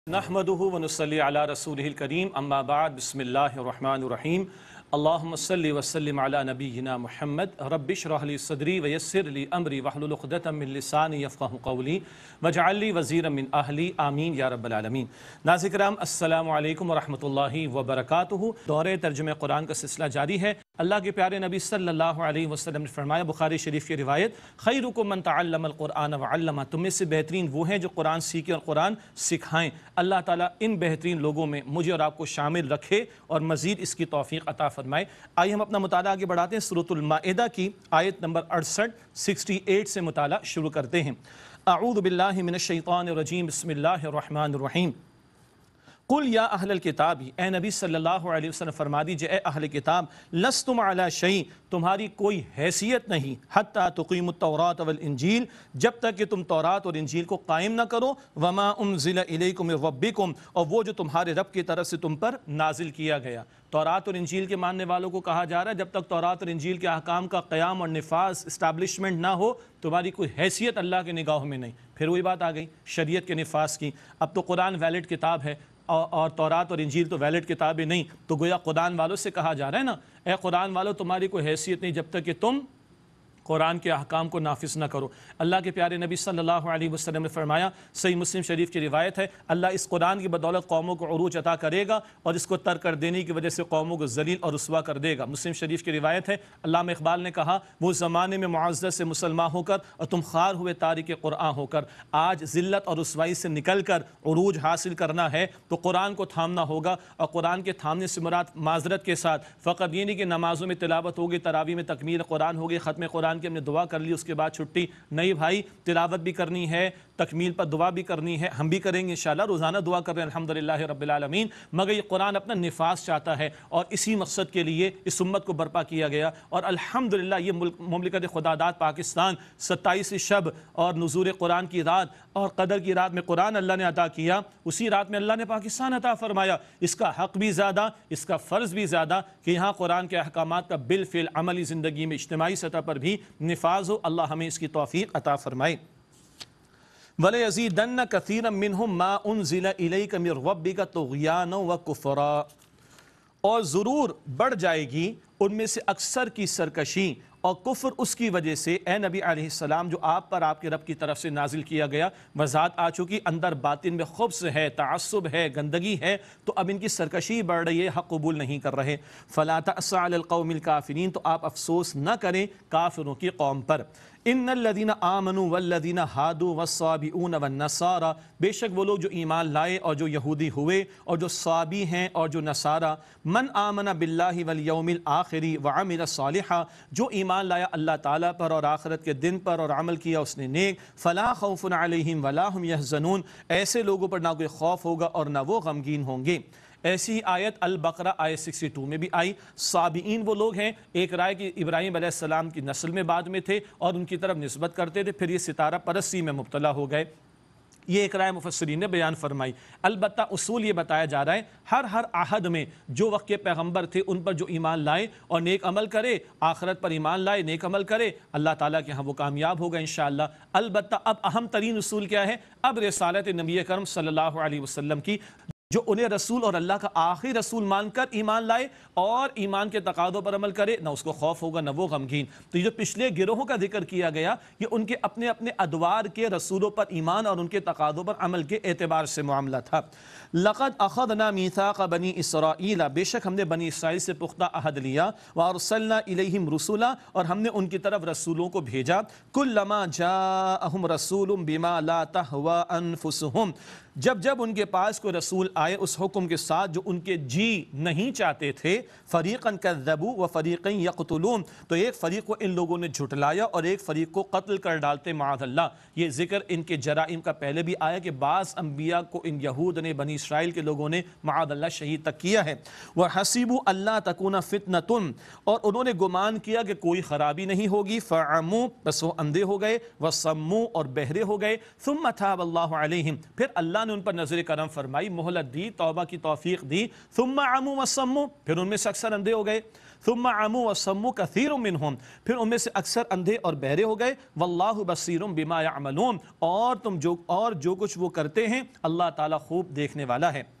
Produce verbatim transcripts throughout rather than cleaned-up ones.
نحمدہ ونصلی علی رسولہ الکریم اما بعد بسم اللہ الرحمن الرحیم اللہم صلی وسلم علی نبینا محمد رب اشرح لی صدری ویسر لی امری واحلل عقدۃ من لسانی یفقہوا قولی واجعل لی وزیرا من اہلی آمین یا رب العالمین۔ ناظرین کرام السلام علیکم ورحمۃ اللہ وبرکاتہ۔ دور ترجمہ قرآن کا سلسلہ جاری ہے۔ اللہ کے پیارے نبی صلی اللہ علیہ وسلم نے فرمایا، بخاری شریف کی روایت، خیرکم من تعلم القرآن وعلمہ، تم میں سے بہترین وہ ہیں جو قرآن سیکھیں اور قرآن سکھائیں۔ اللہ تعالیٰ ان بہترین لوگوں میں مجھے اور آپ کو شامل رکھے اور مزید اس کی توفیق عطا فرمائے۔ آئیے ہم اپنا مطالعہ آگے بڑھاتے ہیں۔ سورۃ المائدہ کی آیت نمبر اڑسٹھ اڑسٹھ سے مطالعہ شروع کرتے ہیں۔ اعوذ باللہ من الشیطان الرجیم، بسم اللہ الرحمن الرحیم۔ قل یا اہل الکتاب، اے نبی صلی اللہ علیہ وسلم فرما دیجئے اے اہل کتاب، لستم علی شیء، تمہاری کوئی حیثیت نہیں، حتی تقیموا التوراۃ والانجیل، جب تک کہ تم تورات اور انجیل کو قائم نہ کرو، وما انزل الیکم من ربکم، اور وہ جو تمہارے رب کی طرف سے تم پر نازل کیا گیا۔ تورات اور انجیل کے ماننے والوں کو کہا جا رہا ہے جب تک تورات اور انجیل کے احکام کا قیام اور نفاذ اسٹیبلشمنٹ نہ ہو تمہاری کوئی حیثیت اللہ کے نگاہوں میں نہیں۔ پھر وہی بات آ گئی شریعت کے نفاذ کی۔ اب تو قرآن ویلڈ کتاب ہے اور تورات اور انجیل تو ویلڈ کتابیں نہیں، تو گویا قرآن والوں سے کہا جا رہا ہے نا، اے قرآن والوں تمہاری کوئی حیثیت نہیں جب تک کہ تم قرآن کے احکام کو نافذ نہ کرو۔ اللہ کے پیارے نبی صلی اللہ علیہ وسلم نے فرمایا، صحیح مسلم شریف کی روایت ہے، اللہ اس قرآن کی بدولت قوموں کو عروج عطا کرے گا اور اس کو ترک کر دینے کی وجہ سے قوموں کو ذلیل اور رسوا کر دے گا۔ مسلم شریف کی روایت ہے، علامہ اقبال نے کہا، وہ زمانے میں معزز سے مسلمان ہو کر اور تم خوار ہوئے تارک قرآن ہو کر، آج ذلت اور رسوائی سے نکل کر عروج حاصل کرنا ہے تو قرآن کو تھامنا ہوگا۔ اور قرآن کے تھامنے سے مراد معذرت کے ساتھ فقط یہ نہیں کہ نمازوں میں تلاوت ہوگی، تراویح میں تکمیل قرآن ہوگی، ختم قرآن کی ہم نے دعا کر لی اس کے بعد چھٹی نہیں بھائی، تلاوت بھی کرنی ہے، تکمیل پر دعا بھی کرنی ہے، ہم بھی کریں گے انشاءاللہ، روزانہ دعا کر رہے ہیں الحمدللہ رب العالمین، مگر یہ قرآن اپنا نفاذ چاہتا ہے اور اسی مقصد کے لیے اس امت کو برپا کیا گیا۔ اور الحمدللہ یہ مملکت خداداد پاکستان ستائیس شب اور نزول قرآن کی رات اور قدر کی رات میں قرآن اللہ نے عطا کیا، اسی رات میں اللہ نے پاکستان عطا فرمایا۔ اس کا حق بھی زیادہ، اس کا فرض بھی زیادہ کہ یہاں قرآن کے احکامات کا بالفعل عملی زندگی میں اجتماعی سطح پر بھی نفاذ ہو۔ اللہ ہمیں اس کی توفیق عطا فرمائے۔ وَلَيَزِيدَنَّ كَثِيرًا مِّنْهُمْ مَا أُنزِلَ إِلَيْكَ مِن رَّبِّكَ طُغْيَانًا وَكُفْرًا، اور ضرور بڑھ جائے گی ان میں سے اکثر کی سرکشی اور کفر اس کی وجہ سے، اے نبی علیہ السلام، جو آپ پر آپ کے رب کی طرف سے نازل کیا گیا۔ وضاحت آ چکی، اندر باطن میں خبث ہے، تعصب ہے، گندگی ہے، تو اب ان کی سرکشی بڑھ رہی ہے، حق قبول نہیں کر رہے۔ فَلَا تَأْسَ عَلَى الْقَوْمِ الْكَافِرِينَ، تو آپ افسوس نہ کریں کافروں کی قوم پر۔ ان الذین آمنوا والذین ہادوا والصابئون والنصارى، بے شک وہ لوگ جو ایمان لائے اور جو یہودی ہوئے اور جو صابی ہیں اور جو نصارہ، من آمن باللہ والیوم الآخر وعمل صالحا، جو ایمان لایا اللہ تعالیٰ پر اور آخرت کے دن پر اور عمل کیا اس نے نیک، فلا خوف علیہم ولا هم یحزنون، ایسے لوگوں پر نہ کوئی خوف ہوگا اور نہ وہ غمگین ہوں گے۔ ایسی آیت البقرہ آیت اکسٹھ میں بھی آئی۔ صابئین وہ لوگ ہیں، ایک رائے کہ ابراہیم علیہ السلام کی نسل میں بعد میں تھے اور ان کی طرف نسبت کرتے تھے، پھر یہ ستارہ پرستی میں مبتلا ہو گئے، یہ ایک رائے مفسرین نے بیان فرمائی۔ البتہ اصول یہ بتایا جا رہا ہے، ہر ہر عہد میں جو وقت کے پیغمبر تھے ان پر جو ایمان لائے اور نیک عمل کرے، آخرت پر ایمان لائے، نیک عمل کرے، اللہ تعالیٰ کے ہاں وہ کامیاب ہوگا انشاءاللہ۔ البتہ اب اہم ترین اصول کیا ہے؟ اب رسالت نبی اکرم صلی اللہ علیہ وسلم کی، جو انہیں رسول اور اللہ کا آخری رسول مان کر ایمان لائے اور ایمان کے تقاضوں پر عمل کرے، نہ اس کو خوف ہوگا نہ وہ غمگین۔ تو یہ جو پچھلے گروہوں کا ذکر کیا گیا، یہ ان کے اپنے اپنے ادوار کے رسولوں پر ایمان اور ان کے تقاضوں پر عمل کے اعتبار سے معاملہ تھا۔ لقد اخذنا میثاق بنی اسرائیل، بے شک ہم نے بنی اسرائیل سے پختہ عہد لیا، وارسلنا الیہم رسولا، اور ہم نے ان کی طرف رسولوں کو بھیجا، کلما جاءہم رسول بما لا تہوی انفسہم، جب جب ان کے پاس کوئی رسول آئے اس حکم کے ساتھ جو ان کے جی نہیں چاہتے تھے، فریقاً کذبوا وفریقاً یقتلون، تو ایک فریق کو ان لوگوں نے جھٹلایا اور ایک فریق کو قتل کر ڈالتے معاذ اللہ۔ یہ ذکر ان کے جرائم کا پہلے بھی آیا کہ بعض انبیاء کو ان یہود نے، بنی اسرائیل کے لوگوں نے معاذ اللہ شہید تک کیا ہے۔ وَحَسِبُوا أَلَّا تَكُونَ فِتْنَةٌ، اور انہوں نے گمان کیا کہ کوئی خرابی نہیں ہوگی، فَعَمُوا، بس وہ اندھے ہو گئے، وَصَمُّوا، اور بہرے ہو گئے، ثُمَّ تَابَ اللَّهُ عَلَيْهِمْ، پھر اللہ نے ان پر نظر کرم فرمائی، مہلت ہدایت دی، توبہ کی توفیق دی. ثم عموا وصموا، پھر ان میں سے اکثر اندھے ہو گئے. ثم عموا وصموا كثير منهم، پھر ان میں سے اکثر اندھے اور بہرے ہو گئے. واللہ بصیر بما يعملون، اور تم جو اور جو کچھ وہ کرتے ہیں اللہ تعالیٰ خوب دیکھنے والا ہے.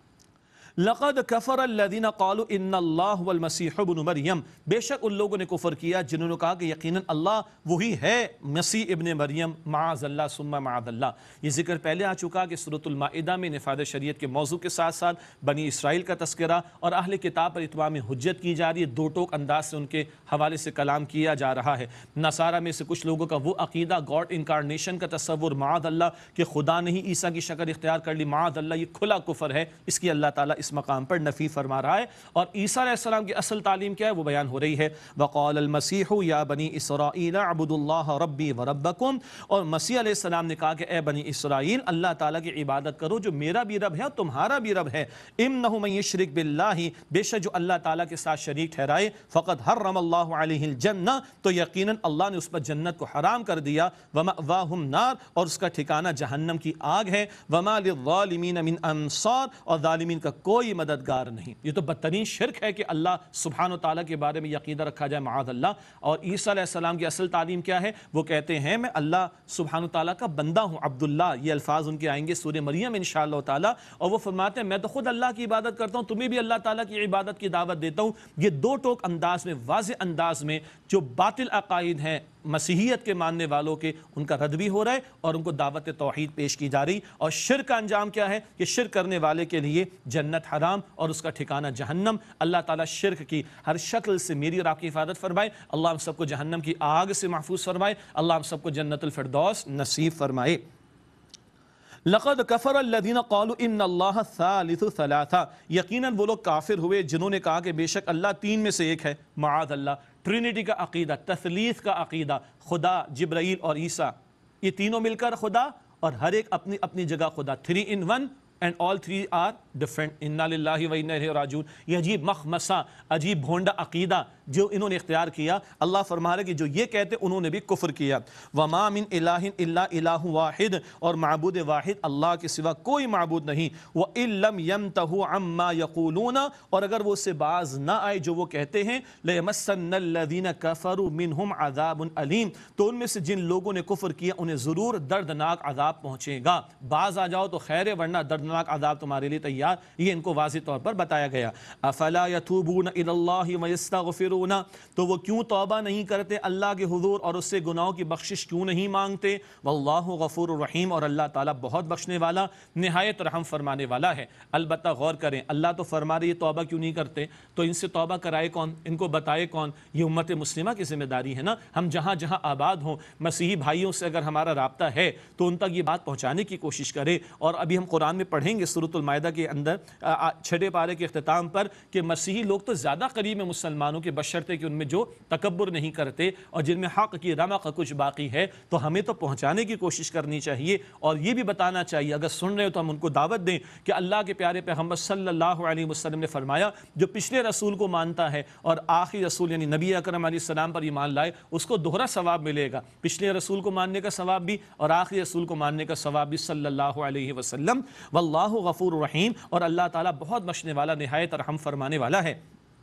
لقد کفر الذین قالوا ان اللہ هو المسیح ابن مریم، بے شک ان لوگوں نے کفر کیا جنہوں نے کہا کہ یقیناً اللہ وہی ہے مسیح ابن مریم. معاذ اللہ ثم معاذ اللہ. یہ ذکر پہلے آ چکا کہ سورۃ المائدہ میں نفاذ شریعت کے موضوع کے ساتھ ساتھ بنی اسرائیل کا تذکرہ اور اہل کتاب پر اتمام حجت کی جا رہی ہے. دو ٹوک انداز سے ان کے حوالے سے کلام کیا جا رہا ہے. نصارہ میں سے کچھ لوگوں کا وہ عقیدہ گاڈ انکارنیشن کا تصور، معاذ اللہ کہ خدا نے ہی عیسیٰ کی شکل اختیار کر لی، معاذ اللہ یہ کھلا کفر ہے. اس کی اللہ تعالیٰ اس مقام پر نفی فرما رہا ہے. اور عیسیٰ علیہ السلام کی اصل تعلیم کیا ہے وہ بیان ہو رہی ہے. وقال المسیح یا بنی اسرائیل اعبدوا اللہ ربی وربکم، اور مسیح علیہ السلام نے کہا کہ اے بنی اسرائیل اللہ تعالیٰ کی عبادت کرو جو میرا بھی رب ہے اور تمہارا بھی رب ہے. انہ من یشرک باللہ، بے شک جو اللہ تعالیٰ کے ساتھ شریک ٹھہرائے، فقد حرم اللہ علیہ الجنہ، تو یقیناً اللہ نے اس پر جنت کو حرام کر دیا. ومأواہم النار، اور اس کا ٹھکانہ جہنم کی آگ ہے. وما للظالمین من انصار، اور ظالمین کا کوئی مددگار نہیں. یہ تو بدترین شرک ہے کہ اللہ سبحانہ و تعالیٰ کے بارے میں عقیدہ رکھا جائے معاذ اللہ. اور عیسیٰ علیہ السلام کی اصل تعلیم کیا ہے؟ وہ کہتے ہیں میں اللہ سبحانہ و تعالیٰ کا بندہ ہوں، عبداللہ. یہ الفاظ ان کے آئیں گے سورہ مریم میں انشاءاللہ تعالیٰ. اور وہ فرماتے ہیں میں تو خود اللہ کی عبادت کرتا ہوں، تمہیں بھی اللہ تعالیٰ کی عبادت کی دعوت دیتا ہوں. یہ دو ٹوک انداز میں، واضح انداز میں جو باطل عقائد ہیں مسیحیت کے ماننے والوں کے، ان کا رد بھی ہو رہا ہے اور ان کو دعوت توحید پیش کی جا رہی. اور شرک کا انجام کیا ہے کہ شرک کرنے والے کے لیے جنت حرام اور اس کا ٹھکانہ جہنم. اللہ تعالیٰ شرک کی ہر شکل سے میری اور آپ کی حفاظت فرمائے. اللہ ہم سب کو جہنم کی آگ سے محفوظ فرمائے. اللہ ہم سب کو جنت الفردوس نصیب فرمائے. لقد کفر الذین قالوا ان اللہ ثالث ثلاثہ، یقیناً وہ لوگ کافر ہوئے جنہوں نے کہا کہ بے شک اللہ تین میں سے ایک ہے. معاذ اللہ. ٹرینٹی کا عقیدہ، تثلیث کا عقیدہ، خدا، جبرائیل اور عیسیٰ یہ تینوں مل کر خدا اور ہر ایک اپنی اپنی جگہ خدا. Three in one and all three are different. انا للہ و انا الیہ راجعون. یہ عجیب مخمصہ، عجیب بھونڈا عقیدہ جو انہوں نے اختیار کیا. اللہ فرما رہا ہے کہ جو یہ کہتے انہوں نے بھی کفر کیا. وما من الہ الا الہ واحد، اور معبود واحد اللہ کے سوا کوئی معبود نہیں. وان لم ينتهوا عما يقولون، اور اگر وہ اس سے باز نہ آئے جو وہ کہتے ہیں، لیمسن الذین کفروا منہم عذاب علیم، تو ان میں سے جن لوگوں نے کفر کیا انہیں ضرور دردناک عذاب پہنچے گا. باز آ جاؤ تو خیر ہے، ورنہ دردناک عذاب تمہارے لیے تیار. یہ ان کو واضح طور پر بتایا گیا. افلا يتوبون الى اللہ ويستغفرون، تو وہ کیوں توبہ نہیں کرتے اللہ کے حضور اور اس سے گناہوں کی بخشش کیوں نہیں مانگتے. واللہ غفور الرحیم، اور اللہ تعالیٰ بہت بخشنے والا نہایت رحم فرمانے والا ہے. البتہ غور کریں، اللہ تو فرما رہی ہے توبہ کیوں نہیں کرتے، تو ان سے توبہ کرائے کون، ان کو بتائے کون؟ یہ امت مسلمہ کی ذمہ داری ہے نا. ہم جہاں جہاں آباد ہوں مسیحی بھائیوں سے اگر ہمارا رابطہ ہے تو ان تک یہ بات پہنچانے کی کوشش کرے. اور ابھی ہم قرآن میں پڑھیں گے سورۃ المائدہ کے اندر چھٹے پارے کے اختتام پر کہ مسیحی لوگ تو زیادہ قریب ہیں مسلمانوں کے، بشرطے کہ ان میں جو تکبر نہیں کرتے اور جن میں حق کی رمق کچھ باقی ہے. تو ہمیں تو پہنچانے کی کوشش کرنی چاہیے اور یہ بھی بتانا چاہیے اگر سن رہے ہو تو ہم ان کو دعوت دیں کہ اللہ کے پیارے پیغمبر صلی اللہ علیہ وسلم نے فرمایا جو پچھلے رسول کو مانتا ہے اور آخری رسول یعنی نبی اکرم علیہ السلام پر ایمان لائے اس کو دوہرا ثواب ملے گا. پچھلے رسول کو ماننے کا ثواب بھی اور آخری رسول کو ماننے کا ثواب بھی صلی اللہ علیہ وسلم. واللہ غفور رحیم، اور اللہ تعالیٰ بہت بخشنے والا نہایت رحم فرمانے والا ہے.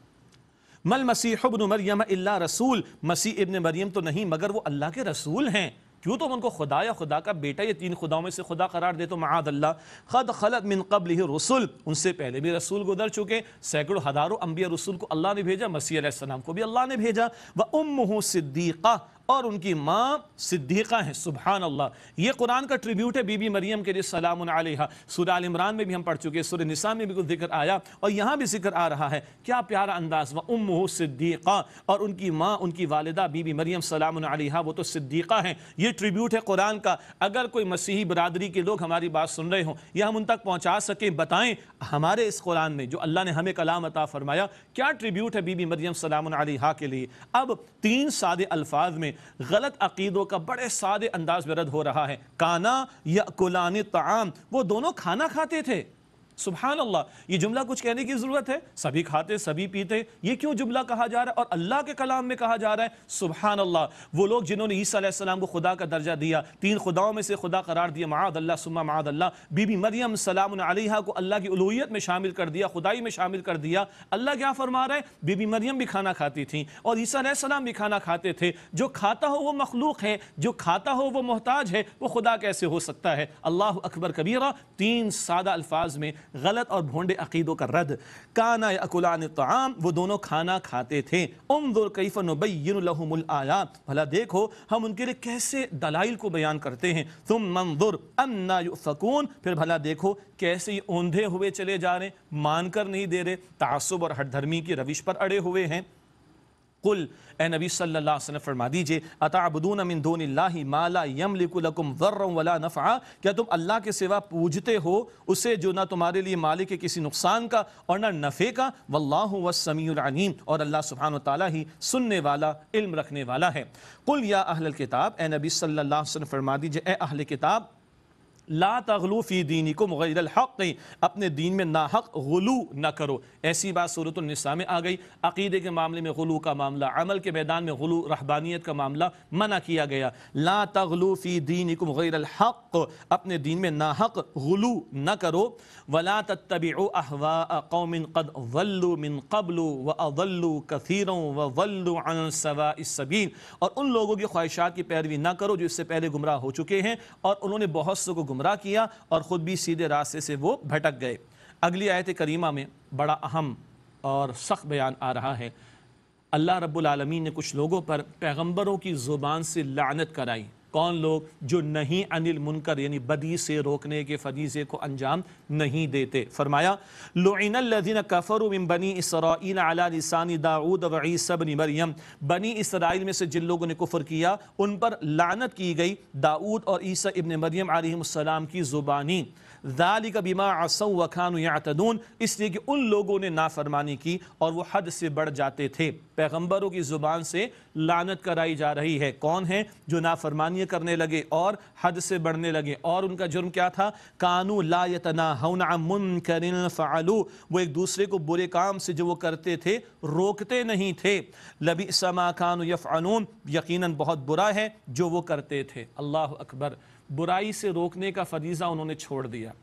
مل مسیح ابن مریم الا رسول، مسیح ابن مریم تو نہیں مگر وہ اللہ کے رسول ہیں. کیوں تم ان کو خدا یا خدا کا بیٹا یا تین خداؤں میں سے خدا قرار دے؟ تو معاذ اللہ. قد خلت من قبلہ رسل، ان سے پہلے بھی رسول گزر چکے. سینکڑوں ہزاروں انبیاء رسول کو اللہ نے بھیجا، مسیح علیہ السلام کو بھی اللہ نے بھیجا. وامہ صدیقہ، اور ان کی ماں صدیقہ ہیں. سبحان اللہ. یہ قرآن کا ٹریبیوٹ ہے بی بی مریم کے لیے سلام علیہا. سورہ آل عمران میں بھی ہم پڑھ چکے، سورہ نساء میں بھی کچھ ذکر آیا اور یہاں بھی ذکر آ رہا ہے. کیا پیارا انداز. وامہ صدیقہ، اور ان کی ماں ان کی والدہ بی بی مریم سلام علیہا وہ تو صدیقہ ہیں. یہ ٹریبیوٹ ہے قرآن کا. اگر کوئی مسیحی برادری کے لوگ ہماری بات سن رہے ہوں یا ہم ان تک پہنچا سکیں، بتائیں ہمارے اس قرآن میں جو اللہ نے ہمیں کلام عطا فرمایا کیا ٹریبیوٹ ہے بی بی مریم سلام علیہا کے لیے. اب تین سادے الفاظ میں غلط عقیدوں کا بڑے سادے انداز میں رد ہو رہا ہے. کانا یاکلان الطعام، وہ دونوں کھانا کھاتے تھے. سبحان اللہ، یہ جملہ کچھ کہنے کی ضرورت ہے؟ سبھی کھاتے سبھی پیتے، یہ کیوں جملہ کہا جا رہا ہے اور اللہ کے کلام میں کہا جا رہا ہے؟ سبحان اللہ، وہ لوگ جنہوں نے عیسیٰ علیہ السلام کو خدا کا درجہ دیا، تین خداؤں میں سے خدا قرار دیا، معاذ اللہ ثم معاذ اللہ، بی بی مریم سلام علیہا کو اللہ کی الوہیت میں شامل کر دیا، خدائی میں شامل کر دیا، اللہ کیا فرما رہا ہے؟ بی بی مریم بھی کھانا کھاتی تھیں اور عیسیٰ علیہ السلام بھی کھانا کھاتے تھے، جو کھاتا ہو وہ مخلوق ہے، جو کھاتا ہو وہ محتاج ہے، وہ خدا کیسے ہو سکتا ہے؟ اللہ اکبر کبیرہ، تین سادہ الفاظ میں غلط اور بھونڈے عقیدوں کا رد۔ کانا یاکلان الطعام، وہ دونوں کھانا کھاتے تھے۔ انظر کیف نبین لہم الآیات، بھلا دیکھو ہم ان کے لیے کیسے دلائل کو بیان کرتے ہیں۔ ثم انظر انا یؤفکون، پھر بھلا دیکھو کیسے یہ اوندھے ہوئے چلے جا رہے ہیں، مان کر نہیں دے رہے، تعصب اور ہٹ دھرمی کی روش پر اڑے ہوئے ہیں۔ قل، اے نبی صلی اللہ علیہ وسلم فرما دیجئے، اتعبدون من دون اللہ ما لا یملک لکم ضرا ولا نفعا، کیا تم اللہ کے سوا پوجتے ہو اسے جو نہ تمہارے لیے مالک ہے کسی نقصان کا اور نہ نفع کا؟ واللہ هو السمیع العلیم، اور اللہ سبحانہ وتعالی ہی سننے والا، علم رکھنے والا ہے۔ قل یا اہل الکتاب، اے نبی صلی اللہ علیہ وسلم فرما دیجئے، اے اہل کتاب، لا تغلو فی دینکم غیر الحق، اپنے دین میں ناحق غلو نہ کرو۔ ایسی بات سورۃ النساء میں آ گئی، عقیدے کے معاملے میں غلو کا معاملہ، عمل کے میدان میں غلو، رہبانیت کا معاملہ منع کیا گیا۔ لا تغلو فی دینکم غیر الحق، اپنے دین میں ناحق غلو نہ کرو۔ ولا تتبعوا اہواء قوم قد ضلوا من قبل واضلوا كثيرا وضلوا عن سواء السبیل، اور ان لوگوں کی خواہشات کی پیروی نہ کرو جو اس سے پہلے گمراہ ہو چکے ہیں اور انہوں نے بہت سے کو گمراہ کیا اور خود بھی سیدھے راستے سے وہ بھٹک گئے۔ اگلی آیت کریمہ میں بڑا اہم اور سخت بیان آ رہا ہے۔ اللہ رب العالمین نے کچھ لوگوں پر پیغمبروں کی زبان سے لعنت کرائی۔ کون لوگ؟ جو نہیں عن المنکر یعنی بدی سے روکنے کے فریضے کو انجام نہیں دیتے۔ فرمایا لعن الذین کفروا من بنی اسرائیل علی لسان داؤد و عیسی بن مریم، بنی اسرائیل میں سے جن لوگوں نے کفر کیا ان پر لعنت کی گئی داؤد اور عیسی ابن مریم علیہ السلام کی زبانی۔ ذالک بما عصوا وکانوا یعتدون، اس لیے کہ ان لوگوں نے نافرمانی کی اور وہ حد سے بڑھ جاتے تھے۔ پیغمبروں کی زبان سے لعنت کرائی جا رہی ہے۔ کون ہیں؟ جو نافرمانی کرنے لگے اور حد سے بڑھنے لگے، اور ان کا جرم کیا تھا؟ کانوا لا یتناہون عن منکر فعلوا، وہ ایک دوسرے کو برے کام سے جو وہ کرتے تھے روکتے نہیں تھے۔ لبئس ما کانوا یفعلون، یقیناً بہت برا ہے جو وہ کرتے تھے۔ اللہ اکبر، برائی سے روکنے کا فریضہ انہوں نے چھوڑ دیا،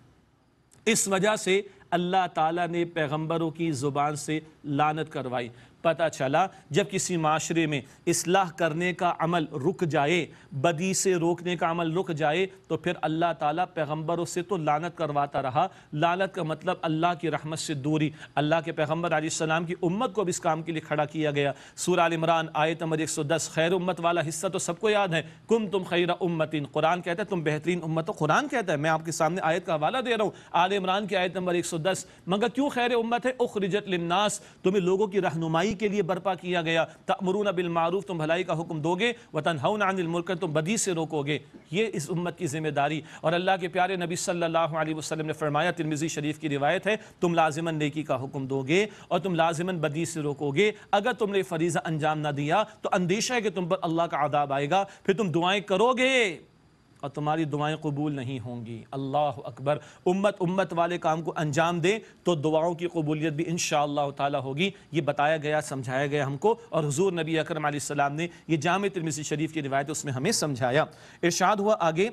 اس وجہ سے اللہ تعالیٰ نے پیغمبروں کی زبان سے لعنت کروائی۔ پتہ چلا جب کسی معاشرے میں اصلاح کرنے کا عمل رک جائے، بدی سے روکنے کا عمل رک جائے، تو پھر اللہ تعالیٰ پیغمبروں سے تو لعنت کرواتا رہا۔ لعنت کا مطلب اللہ کی رحمت سے دوری۔ اللہ کے پیغمبر علیہ السلام کی امت کو بھی اس کام کے لیے کھڑا کیا گیا۔ سورہ آل عمران آیت نمبر ایک سو دس، خیر امت والا حصہ تو سب کو یاد ہے، کنتم خیر امت، قرآن کہتا ہے تم بہترین امت ہو، قرآن کہتا ہے، میں آپ کے سامنے آیت کا حوالہ دے رہا ہوں، آل عمران کی آیت نمبر ایک سو دس۔ مگر کیوں خیر امت ہے؟ اخرجت للناس، تمہیں لوگوں کی رہنمائی کے لیے برپا کیا گیا۔ تأمرون بالمعروف، تم بھلائی کا حکم دو گے، وتنہون عن المنکر، تم بدی سے روکو گے۔ یہ اس امت کی ذمہ داری، اور اللہ کے پیارے نبی صلی اللہ علیہ وسلم نے فرمایا، ترمذی شریف کی روایت ہے، تم لازماً نیکی کا حکم دو گے اور تم لازماً بدی سے روکو گے۔ اگر تم نے فریضہ انجام نہ دیا تو اندیشہ ہے کہ تم پر اللہ کا عذاب آئے گا، پھر تم دعائیں کرو گے اور تمہاری دعائیں قبول نہیں ہوں گی۔ اللہ اکبر، امت امت والے کام کو انجام دے تو دعاؤں کی قبولیت بھی انشاءاللہ تعالی ہوگی۔ یہ بتایا گیا، سمجھایا گیا ہم کو، اور حضور نبی اکرم علیہ السلام نے یہ جامع ترمذی شریف کی روایت اس میں ہمیں سمجھایا۔ ارشاد ہوا آگے،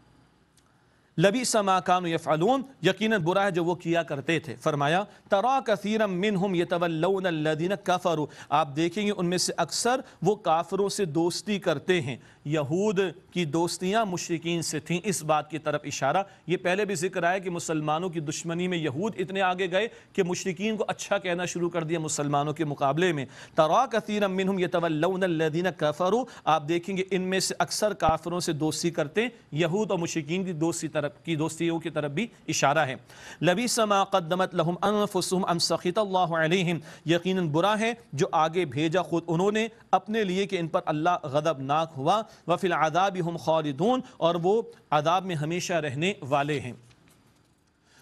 لبئس ما کانوا یفعلون، یقیناً برا ہے جو وہ کیا کرتے تھے۔ فرمایا ترا کثیرا منہم یتولون الذین کفروا، آپ دیکھیں گے ان میں سے اکثر وہ کافروں سے دوستی کرتے ہیں۔ یہود کی دوستیاں مشرکین سے تھیں، اس بات کی طرف اشارہ۔ یہ پہلے بھی ذکر آیا کہ مسلمانوں کی دشمنی میں یہود اتنے آگے گئے کہ مشرکین کو اچھا کہنا شروع کر دیا مسلمانوں کے مقابلے میں۔ ترا کثیرا منہم یتولون الذین کفروا، آپ دیکھیں گے ان میں سے اکثر کافروں سے دوستی کرتے ہیں۔ یہود اور مشرکین کی دوستی طرف کی دوستیوں کی طرف بھی اشارہ ہے۔ لبئس ما قدمت لهم انفسهم ام سخط اللہ علیہم، یقیناً برا ہے جو آگے بھیجا خود انہوں نے اپنے لیے کہ ان پر اللہ غضبناک ہوا۔ وفی العذاب هم خالدون، اور وہ عذاب میں ہمیشہ رہنے والے ہیں۔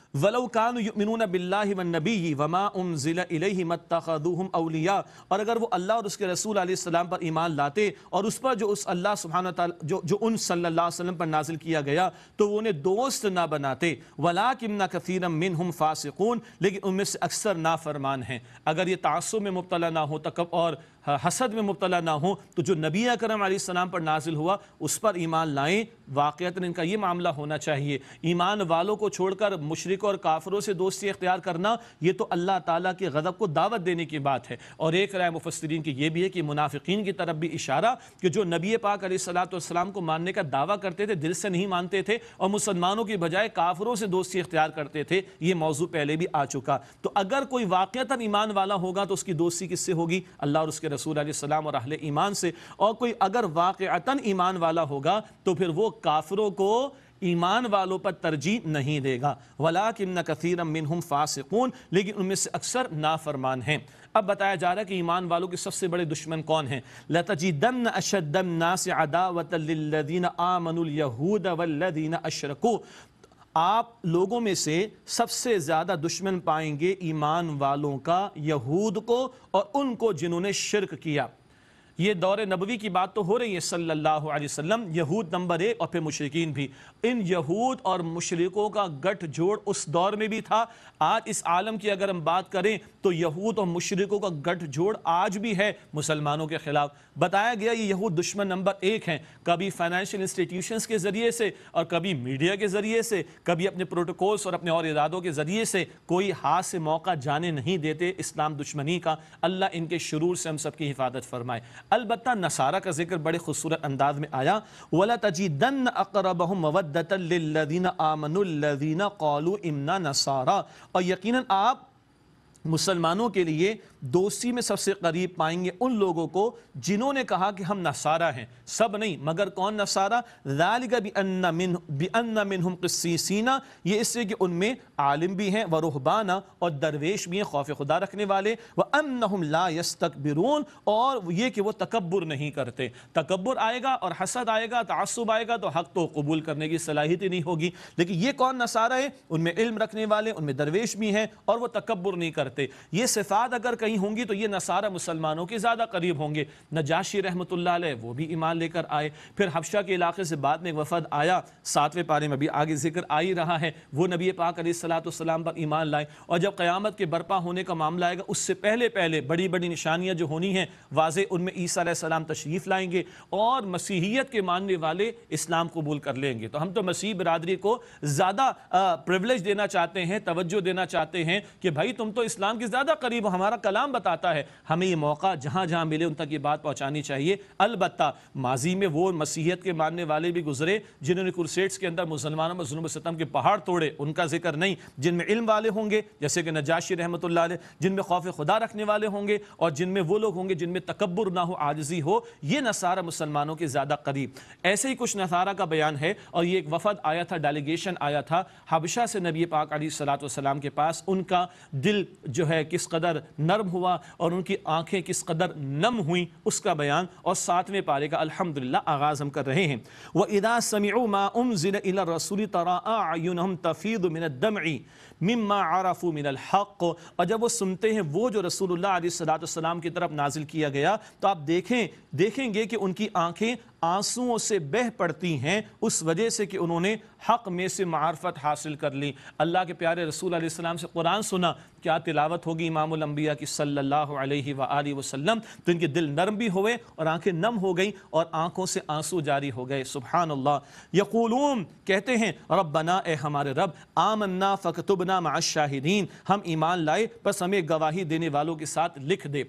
وَلَوْ كَانُوا يُؤْمِنُونَ بِاللَّهِ وَالنَّبِيِّ وَمَا أُنزِلَ إِلَيْهِ مَا اتَّخَذُوهُمْ أَوْلِيَاءَ، اور اگر وہ اللہ اور اس کے رسول علیہ السلام پر ایمان لاتے اور اس پر جو اس اللہ سبحانہ وتعالی جو, جو ان صلی اللہ علیہ وسلم پر نازل کیا گیا تو وہ انہیں دوست نہ بناتے، وَلَٰكِنَّ كَثِيرًا مِّنْهُمْ فَاسِقُونَ، لیکن ان میں سے اکثر نافرمان ہیں۔ اگر یہ تعصب میں مبتلا نہ ہو تک اور حسد میں مبتلا نہ ہو تو جو نبی اکرم علیہ السلام پر نازل ہوا اس پر ایمان لائیں۔ واقعتاً ان کا یہ معاملہ ہونا چاہیے، ایمان والوں کو چھوڑ کر مشرکوں اور کافروں سے دوستی اختیار کرنا یہ تو اللہ تعالیٰ کے غضب کو دعوت دینے کی بات ہے۔ اور ایک رائے مفسرین کی یہ بھی ہے کہ منافقین کی طرف بھی اشارہ کہ جو نبی پاک علیہ الصلوۃ والسلام کو ماننے کا دعویٰ کرتے تھے دل سے نہیں مانتے تھے اور مسلمانوں کی بجائے کافروں سے دوستی اختیار کرتے تھے، یہ موضوع پہلے بھی آ چکا۔ تو اگر کوئی واقعتاً ایمان والا ہوگا تو اس کی دوستی کس سے ہوگی؟ اللہ اور اس کے رسول علیہ السلام اور اہل ایمان سے۔ اور کوئی اگر واقعتاً ایمان والا ہوگا تو پھر وہ کافروں کو ایمان والوں پر ترجیح نہیں دے گا۔ وَلَٰكِنَّ كَثِيرًا مِّنْهُمْ فَاسِقُونَ، لیکن ان میں سے اکثر نافرمان ہیں۔ اب بتایا جا رہا ہے کہ ایمان والوں کے سب سے بڑے دشمن کون ہیں؟ لَتَجِدَنَّ أَشَدَّ النَّاسِ عَدَاوَةً لِلَّذِينَ آمَنُوا الْيَهُودَ وَالَّذِينَ أَشْرَكُوا، آپ لوگوں میں سے سب سے زیادہ دشمن پائیں گے ایمان والوں کا یہود کو اور ان کو جنہوں نے شرک کیا۔ یہ دور نبوی کی بات تو ہو رہی ہے صلی اللہ علیہ وسلم، یہود نمبر ایک اور پھر مشرکین بھی۔ ان یہود اور مشرکوں کا گٹھ جوڑ اس دور میں بھی تھا، آج اس عالم کی اگر ہم بات کریں تو یہود اور مشرکوں کا گٹھ جوڑ آج بھی ہے مسلمانوں کے خلاف۔ بتایا گیا یہ یہود دشمن نمبر ایک ہیں، کبھی فائنینشیل انسٹیٹیوشنز کے ذریعے سے اور کبھی میڈیا کے ذریعے سے، کبھی اپنے پروٹوکولز اور اپنے اور ارادوں کے ذریعے سے، کوئی ہاتھ سے موقع جانے نہیں دیتے اسلام دشمنی کا۔ اللہ ان کے شرور سے ہم سب کی حفاظت فرمائے۔ البتہ نصارہ کا ذکر بڑے خوبصورت انداز میں آیا، وَلَتَجِدَنَّ أَقْرَبَهُمْ مَوَدَّةً لِلَّذِينَ آمَنُوا الَّذِينَ قَالُوا إِنَّا نَصَارَىٰ، اور یقیناً آپ مسلمانوں کے لیے دوستی میں سب سے قریب پائیں گے ان لوگوں کو جنہوں نے کہا کہ ہم نصارہ ہیں۔ سب نہیں، مگر کون نصارہ؟ ذَلِكَ بِأَنَّ مِنْهُمْ بِأَنَّ مِنْهُمْ قِسِّيسِينَ، یہ اس سے کہ ان میں عالم بھی ہیں، ورہبانہ اور درویش بھی ہیں خوف خدا رکھنے والے، وَأَنَّهُمْ لَا يَسْتَكْبِرُونَ، اور یہ کہ وہ تکبر نہیں کرتے۔ تکبر آئے گا اور حسد آئے گا، تعصب آئے گا تو حق تو قبول کرنے کی صلاحیت ہی نہیں ہوگی۔ لیکن یہ کون نصارہ ہے؟ ان میں علم رکھنے والے، ان میں درویش بھی ہیں اور وہ تکبر نہیں کرتے۔ یہ صفات اگر کہیں ہوں گی تو یہ نصارہ مسلمانوں کے زیادہ قریب ہوں گے۔ نجاشی رحمۃ اللہ علیہ وہ بھی ایمان لے کر آئے، پھر حبشہ کے علاقے سے بعد میں ایک وفد آیا، ساتویں پارے میں بھی آگے ذکر آ ہی رہا ہے، وہ نبی پاک علیہ الصلوۃ والسلام پر ایمان لائے۔ اور جب قیامت کے برپا ہونے کا معاملہ آئے گا اس سے پہلے پہلے بڑی بڑی نشانیاں جو ہونی ہیں واضح، ان میں عیسیٰ علیہ السلام تشریف لائیں گے اور مسیحیت کے ماننے والے اسلام قبول کر لیں گے۔ تو ہم تو مسیح برادری کو زیادہ پریولیج دینا چاہتے ہیں، توجہ دینا چاہتے ہیں کہ بھائی تم تو اسلام کے زیادہ قریب ہو، ہمارا کلام بتاتا ہے، ہمیں یہ موقع جہاں جہاں ملے ان تک یہ بات پہنچانی چاہیے۔ البتہ ماضی میں وہ مسیحیت کے ماننے والے بھی گزرے جنہوں نے کرسیڈز کے اندر مسلمانوں میں ظلم و ستم کے پہاڑ توڑے، ان کا ذکر نہیں۔ جن میں علم والے ہوں گے جیسے کہ نجاشی رحمۃ اللہ علیہ، جن میں خوف خدا رکھنے والے ہوں گے، اور جن میں وہ لوگ ہوں گے جن میں تکبر نہ ہو، عاجزی ہو، یہ نصارہ مسلمانوں کے زیادہ قریب۔ ایسے ہی کچھ نصارہ کا بیان ہے، اور یہ ایک وفد آیا تھا، ڈیلیگیشن آیا تھا حبشہ سے نبی پاک علیہ الصلوۃ والسلام کے پاس۔ ان کا دل جو ہے کس قدر نرم ہوا اور ان کی آنکھیں کس قدر نم ہوئیں اس کا بیان، اور ساتویں پارے کا الحمدللہ آغاز ہم کر رہے ہیں۔ وَإِذَا سَمِعُوا مَا أُنزِلَ إِلَى الرَّسُولِ تَرَىٰ أَعْيُنَهُمْ تَفِيضُ مِنَ الدَّمْعِ مِمَّا عَرَفُوا مِنَ الْحَقِّ، اور جب وہ سنتے ہیں وہ جو رسول اللہ علیہ الصلوۃ والسلام کی طرف نازل کیا گیا تو آپ دیکھیں دیکھیں گے کہ ان کی آنکھیں آنسوؤں سے بہہ پڑتی ہیں اس وجہ سے کہ انہوں نے حق میں سے معرفت حاصل کر لی۔ اللہ کے پیارے رسول علیہ السلام سے قرآن سنا، کیا تلاوت ہوگی امام الانبیاء کی صلی اللہ علیہ وآلہ وسلم، تو ان کے دل نرم بھی ہوئے اور آنکھیں نم ہو گئیں اور آنکھوں سے آنسو جاری ہو گئے۔ سبحان اللہ۔ یقولون، کہتے ہیں، ربنا، اے ہمارے رب، آمنا فاکتبنا مع الشاہدین، ہم ایمان لائے بس ہمیں گواہی دینے والوں کے ساتھ لکھ دے۔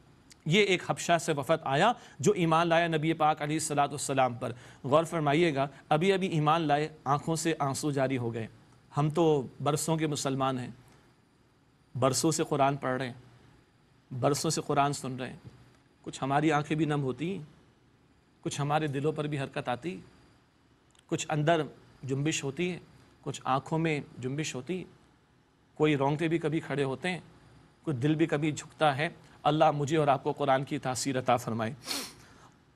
یہ ایک حبشہ سے وفد آیا جو ایمان لایا نبی پاک علیہ الصلوۃ والسلام پر۔ غور فرمائیے گا، ابھی ابھی ایمان لائے، آنکھوں سے آنسو جاری ہو گئے۔ ہم تو برسوں کے مسلمان ہیں، برسوں سے قرآن پڑھ رہے ہیں، برسوں سے قرآن سن رہے ہیں، کچھ ہماری آنکھیں بھی نم ہوتی، کچھ ہمارے دلوں پر بھی حرکت آتی، کچھ اندر جنبش ہوتی ہے، کچھ آنکھوں میں جنبش ہوتی، کوئی رونگٹے بھی کبھی کھڑے ہوتے ہیں، کچھ دل بھی کبھی جھکتا ہے۔ اللہ مجھے اور آپ کو قرآن کی تاثیر عطا فرمائے۔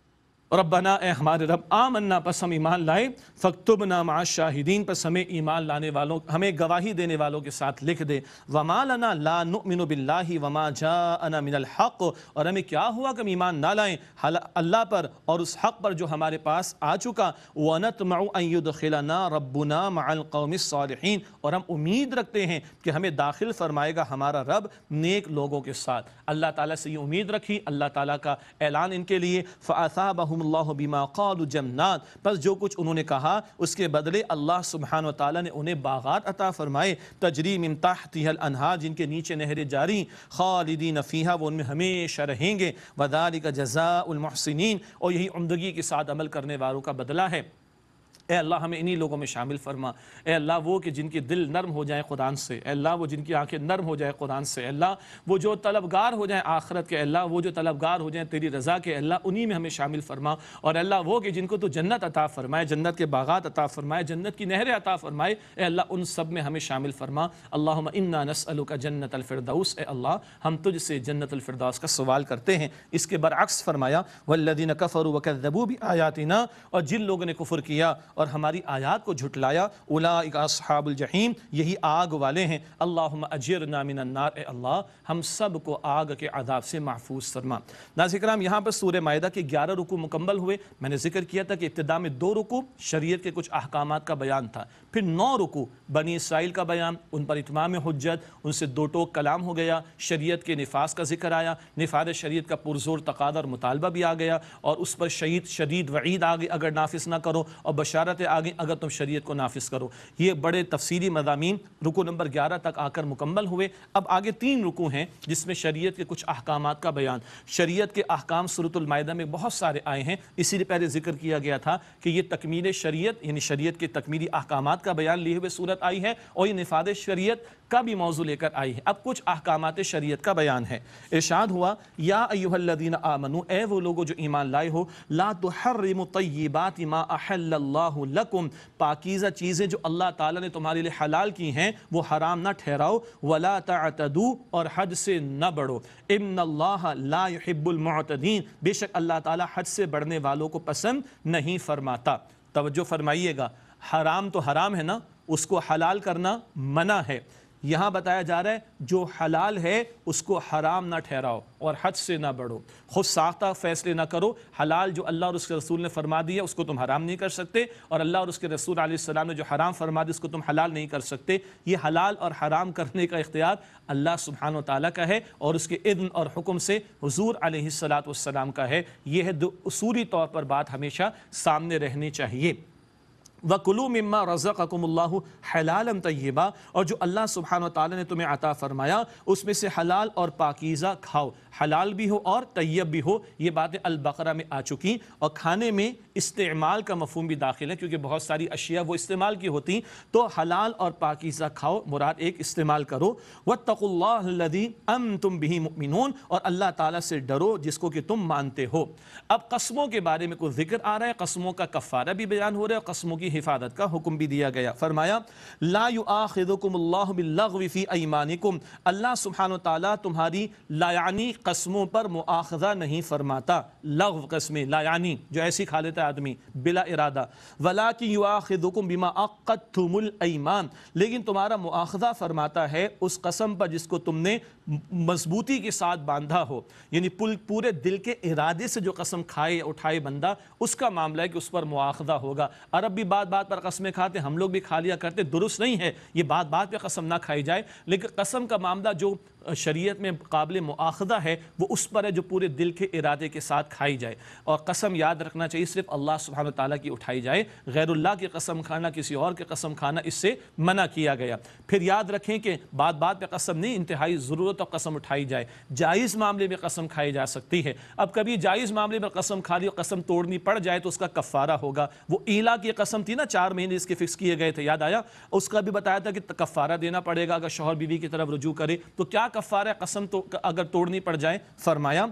ربنا اے ہمارے رب آمنا پس ہم ایمان لائے فاکتبنا مع الشاہدین پس ہمیں ایمان لانے والوں ہمیں گواہی دینے والوں کے ساتھ لکھ دے وما لنا لا نؤمن باللہ وما جاءنا من الحق اور ہمیں کیا ہوا کہ ہم ایمان نہ لائیں اللہ پر اور اس حق پر جو ہمارے پاس آ چکا ونطمع ان يدخلنا ربنا مع القوم الصالحین اور ہم امید رکھتے ہیں کہ ہمیں داخل فرمائے گا ہمارا رب نیک لوگوں کے ساتھ اللہ تعالیٰ سے یہ امید رکھی اللہ تعالیٰ کا اعلان ان کے لیے فَأَثَابَهُمُ اللہ بما قالوا جنات پس جو کچھ انہوں نے کہا اس کے بدلے اللہ سبحانہ و تعالیٰ نے انہیں باغات عطا فرمائے تجری من تحتها الانہار جن کے نیچے نہریں جاری خالدین فیہا وہ ان میں ہمیشہ رہیں گے وذالک جزاء المحسنین اور یہی عمدگی کے ساتھ عمل کرنے والوں کا بدلہ ہے۔ اے اللہ ہمیں انہی لوگوں میں شامل فرما، اے اللہ وہ کہ جن کے دل نرم ہو جائیں قرآن سے، اے اللہ وہ جن کی آنکھیں نرم ہو جائیں قرآن سے، اے اللہ وہ جو طلبگار ہو جائیں آخرت کے، اے اللہ وہ جو طلبگار ہو جائیں تیری رضا کے، اے اللہ انہی میں ہمیں شامل فرما، اور اے اللہ وہ کہ جن کو تو جنت عطا فرمائے، جنت کے باغات عطا فرمائے، جنت کی نہریں عطا فرمائے، اے اللہ ان سب میں ہمیں شامل فرما۔ اللہم انا نسألک جنت الفردوس، اے اللہ ہم تجھ سے جنت الفردوس کا سوال کرتے ہیں۔ اس کے برعکس فرمایا والذین کفروا وکذبوا بآیاتنا، اور جن لوگوں نے کفر کیا اور ہماری آیات کو جھٹلایا اولئک اصحاب الجحیم یہی آگ والے ہیں۔ اللہم اجرنا من النار، اے اللہ ہم سب کو آگ کے عذاب سے محفوظ فرما۔ ناظرین کرام یہاں پر سورہ مائدہ کے گیارہ رکوع مکمل ہوئے۔ میں نے ذکر کیا تھا کہ ابتدا میں دو رکوع شریعت کے کچھ احکامات کا بیان تھا، پھر نو رکوع بنی اسرائیل کا بیان، ان پر اتمام حجت، ان سے دو ٹوک کلام ہو گیا، شریعت کے نفاذ کا ذکر آیا، نفاذ شریعت کا پرزور تقاضا اور مطالبہ بھی آ گیا، اور اس پر شہید شدید وعید آ گئی اگر نافذ نہ کرو، اور بشارتیں آ گئیں اگر تم شریعت کو نافذ کرو۔ یہ بڑے تفصیلی مضامین رکوع نمبر گیارہ تک آ کر مکمل ہوئے۔ اب آگے تین رکوع ہیں جس میں شریعت کے کچھ احکامات کا بیان۔ شریعت کے احکام سورۃ المائدہ میں بہت سارے آئے ہیں، اسی لیے پہلے ذکر کیا گیا تھا کہ یہ تکمیل شریعت یعنی شریعت کے تکمیلی احکامات کا بیان لیے ہوئے صورت آئی ہے، اور یہ نفاذ شریعت کا بھی موضوع لے کر آئی ہے۔ اب کچھ احکامات شریعت کا بیان ہے۔ ارشاد ہوا یا ایھا الذین آمنوا، اے وہ لوگو جو ایمان لائے ہو، لا تحرموا طیبات ما احل اللہ لکم، پاکیزہ چیزیں جو اللہ تعالیٰ نے تمہارے لیے حلال کی ہیں وہ حرام نہ ٹھہراؤ، ولا تعتدوا، اور حد سے نہ بڑھو، ان اللہ لا يحب المعتدین، بے شک اللہ تعالیٰ حد سے بڑھنے والوں کو پسند نہیں فرماتا۔ توجہ فرمائیے گا، حرام تو حرام ہے نا، اس کو حلال کرنا منع ہے۔ یہاں بتایا جا رہا ہے جو حلال ہے اس کو حرام نہ ٹھہراؤ اور حد سے نہ بڑھو، خود ساختہ فیصلے نہ کرو۔ حلال جو اللہ اور اس کے رسول نے فرما دیا اس کو تم حرام نہیں کر سکتے، اور اللہ اور اس کے رسول علیہ السلام نے جو حرام فرما دیا اس کو تم حلال نہیں کر سکتے۔ یہ حلال اور حرام کرنے کا اختیار اللہ سبحانہ و تعالیٰ کا ہے، اور اس کے اذن اور حکم سے حضور علیہ الصلاۃ والسلام کا ہے۔ یہ ہے اصولی طور پر بات ہمیشہ سامنے رہنی چاہیے۔ وَكُلُوا مِمَّا رَزَقَكُمُ اللَّهُ حَلَالًا طَيِّبًا، اور جو اللہ سبحانہ وتعالی نے تمہیں عطا فرمایا اس میں سے حلال اور پاکیزہ کھاؤ، حلال بھی ہو اور طیب بھی ہو۔ یہ باتیں البقرہ میں آ چکی، اور کھانے میں استعمال کا مفہوم بھی داخل ہے کیونکہ بہت ساری اشیاء وہ استعمال کی ہوتی، تو حلال اور پاکیزہ کھاؤ مراد ایک استعمال کرو۔ وَاتَّقُوا اللَّهَ الَّذِي أَنْتُمْ بِهِ مُؤْمِنُونَ، اور اللہ تعالیٰ سے ڈرو جس کو کہ تم مانتے ہو۔ اب قسموں کے بارے میں کوئی ذکر آ رہا ہے، قسموں کا کفارہ بھی بیان ہو رہا ہے، قسموں کی حفاظت کا حکم بھی دیا گیا۔ فرمایا لا یؤاخذکم اللہ باللغو فی ایمانکم، اللہ سبحانہ وتعالیٰ تمہاری لا یعنی قسموں پر مؤاخذہ نہیں فرماتا۔ لغو قسمیں لا یعنی جو ایسی کھا لیتا ہے آدمی بلا ارادہ، ولکن یؤاخذکم بما عقدتم الایمان، لیکن تمہارا مؤاخذہ فرماتا ہے اس قسم پر جس کو تم نے مضبوطی کے ساتھ باندھا ہو، یعنی پورے دل کے ارادے سے جو قسم کھائے اٹھائے بندہ، اس کا معاملہ ہے کہ اس پر مؤاخذہ ہوگا۔ عرب بھی بات بات پر قسمیں کھاتے، ہم لوگ بھی کھا لیا کرتے، درست نہیں ہے یہ بات بات پہ قسم نہ کھائی جائے، لیکن قسم کا معاملہ جو شریعت میں قابل مؤاخذہ ہے وہ اس پر ہے جو پورے دل کے ارادے کے ساتھ کھائی جائے، اور قسم یاد رکھنا چاہیے صرف اللہ سبحانہ وتعالیٰ کی اٹھائی جائے، غیر اللہ کی قسم کھانا، کسی اور کی قسم کھانا اس سے منع کیا گیا۔ پھر یاد رکھیں کہ بات بات پہ قسم نہیں، انتہائی ضرورت اور قسم اٹھائی جائے، جائز معاملے میں قسم کھائی جا سکتی ہے۔ اب کبھی جائز معاملے میں قسم کھا لی اور قسم توڑنی پڑ جائے تو اس کا کفارہ ہوگا۔ وہ ایلا کی قسم تھی نا، چار مہینے اس کے فکس کیے گئے تھے، یاد آیا؟ اس کا بھی بتایا تھا کہ کفارہ دینا پڑے گا اگر شوہر بیوی کی طرف رجوع کرے، تو کیا کفارہ ہے قسم تو اگر توڑنی پڑ جائے؟ فرمایا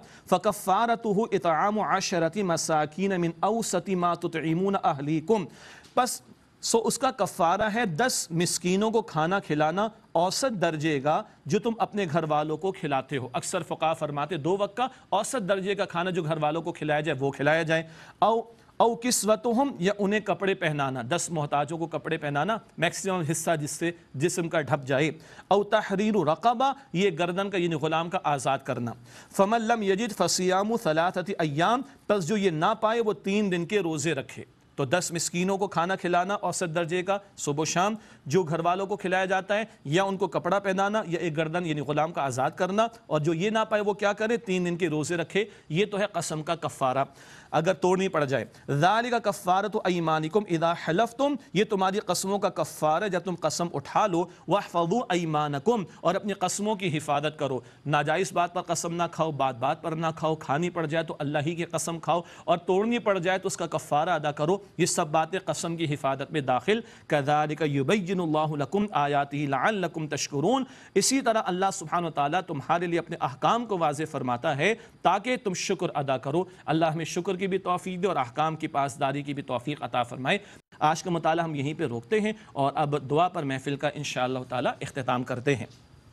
فَكَفَّارَتُهُ إِطْعَامُ عَشَرَةِ مَسَاكِينَ مِنْ أَوْسَطِ مَا تُطْعِمُونَ أَهْلِيكُمْ، پس سو اس کا کفارہ ہے دس مسکینوں کو کھانا کھلانا اوسط درجے کا جو تم اپنے گھر والوں کو کھلاتے ہو. اکثر فقہا فرماتے دو وقت کا اوسط درجے کا کھانا جو گھر والوں کو کھلایا جائے وہ کھلایا جائے. او او کسوتہم یا انہیں کپڑے پہنانا, دس محتاجوں کو کپڑے پہنانا, میکسیمم حصہ جس سے جسم کا ڈھپ جائے. او تحریر رقبہ, یہ گردن کا یعنی غلام کا آزاد کرنا. فمن لم یجد فصیام ثلاثۃ ایام, پس جو یہ نہ پائے وہ تین دن کے روزے رکھے. تو دس مسکینوں کو کھانا کھلانا اوسط درجے کا صبح و شام, جو گھر والوں کو کھلایا جاتا ہے, یا ان کو کپڑا پہنانا یا ایک گردن یعنی غلام کا آزاد کرنا, اور جو یہ نہ پائے وہ کیا کرے, تین دن کے روزے رکھے. یہ تو ہے قسم کا کفارہ اگر توڑنی پڑ جائے. ذالک کفارۃ ایمانکم اذا حلفتم, یہ تمہاری قسموں کا کفارہ ہے جب تم قسم اٹھا لو. واحفظوا ایمانکم, اور اپنی قسموں کی حفاظت کرو. ناجائز بات پر قسم نہ کھاؤ, بات بات پر نہ کھاؤ, کھانی پڑ جائے تو اللہ ہی کی قسم کھاؤ, اور توڑنی پڑ جائے تو اس کا کفارہ ادا کرو. یہ سب باتیں قسم کی حفاظت میں داخل. کذالک یبین اللہ لکم آیاتہ لعلکم تشکرون, اسی طرح اللہ سبحانہ و تعالیٰ تمہارے لیے اپنے احکام کو واضح فرماتا ہے تاکہ تم شکر ادا کرو. اللہ ہمیں شکر کی بھی توفیق دے اور احکام کی پاسداری کی بھی توفیق عطا فرمائے. آج کا مطالعہ ہم یہیں پہ روکتے ہیں اور اب دعا پر محفل کا انشاءاللہ تعالی اختتام کرتے ہیں.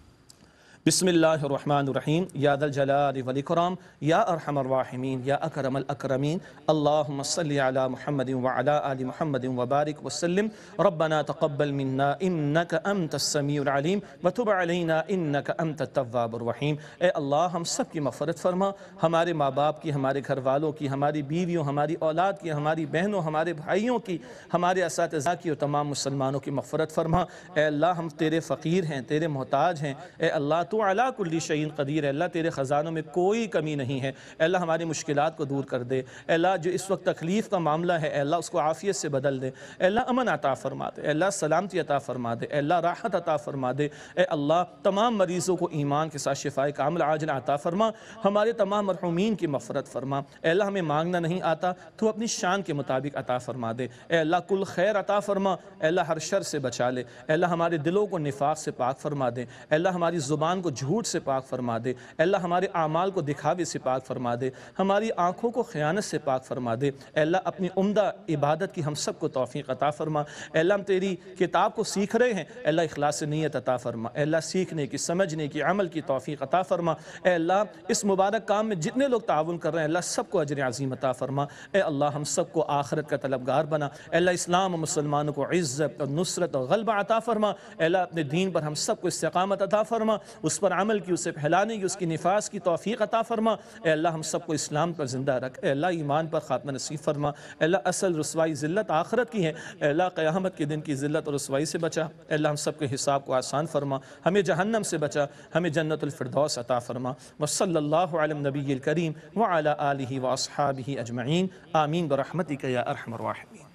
بسم اللہ الرحمن الرحیم. یا ذا الجلال والاکرام یا ارحم الراحمین یا اکرم الاکرمین. اللہم صلی علی محمد وعلی آل محمد وبارک وسلم. ربنا تقبل منا انک انت السمیع العلیم وتب علینا انک انت التواب الرحیم. اے اللہ ہم سب کی مغفرت فرما, ہمارے ماں باپ کی, ہمارے گھر والوں کی, ہماری بیویوں, ہماری اولاد کی, ہماری بہنوں, ہمارے بھائیوں کی, ہمارے اساتذہ کی اور تمام مسلمانوں کی مغفرت فرما. اے اللہ ہم تیرے فقیر ہیں, تیرے محتاج ہیں. اے اللہ تو علا کل شیء قدیر ہے, اللہ تیرے خزانوں میں کوئی کمی نہیں ہے. اے اللہ ہماری مشکلات کو دور کر دے. اے اللہ جو اس وقت تکلیف کا معاملہ ہے اے اللہ اس کو عافیت سے بدل دے. اے اللہ امن عطا فرما دے. اے اللہ سلامتی عطا فرما دے. اے اللہ راحت عطا فرما دے. اے اللہ تمام مریضوں کو ایمان کے ساتھ شفائے کامل عاجلہ عطا فرما. ہمارے تمام مرحومین کی مغفرت فرما. اے اللہ ہمیں مانگنا نہیں آتا تو اپنی شان کے مطابق عطا فرما دے. اے اللہ کل خیر عطا فرما. اے اللہ ہر شر سے بچا لے. اے اللہ ہمارے دلوں کو نفاق سے پاک فرما دے. اے اللہ ہماری زبان کو جھوٹ سے پاک فرما دے. اے اللہ ہمارے اعمال کو دکھاوے سے پاک فرما دے. ہماری آنکھوں کو خیانت سے پاک فرما دے. اے اللہ اپنی عمدہ عبادت کی ہم سب کو توفیق عطا فرما. اے اللہ ہم تیری کتاب کو سیکھ رہے ہیں, اے اللہ اخلاص نیت عطا فرما. اے اللہ سیکھنے کی, سمجھنے کی, عمل کی توفیق عطا فرما. اے اللہ اس مبارک کام میں جتنے لوگ تعاون کر رہے ہیں اللہ سب کو اجر عظیم عطا فرما. اے اللہ ہم سب کو آخرت کا طلبگار بنا. اے اللہ اسلام و مسلمانوں کو عزت اور نصرت اور غلبہ عطا فرما. اے اللہ اپنے دین پر ہم سب کو استقامت عطا فرما, اس پر عمل کی, اسے پھیلانے کی, اس کی نفاذ کی توفیق عطا فرما. اے اللہ ہم سب کو اسلام پر زندہ رکھ. اے اللہ ایمان پر خاتمہ نصیب فرما. اے اللہ اصل رسوائی ذلت آخرت کی ہے, اے اللہ قیامت کے دن کی ذلت اور رسوائی سے بچا. اے اللہ ہم سب کے حساب کو آسان فرما, ہمیں جہنم سے بچا, ہمیں جنت الفردوس عطا فرما. وصلی اللہ علی النبی الکریم وعلی آلہ واصحابہ اجمعین. آمین برحمتک یا ارحم الراحمین.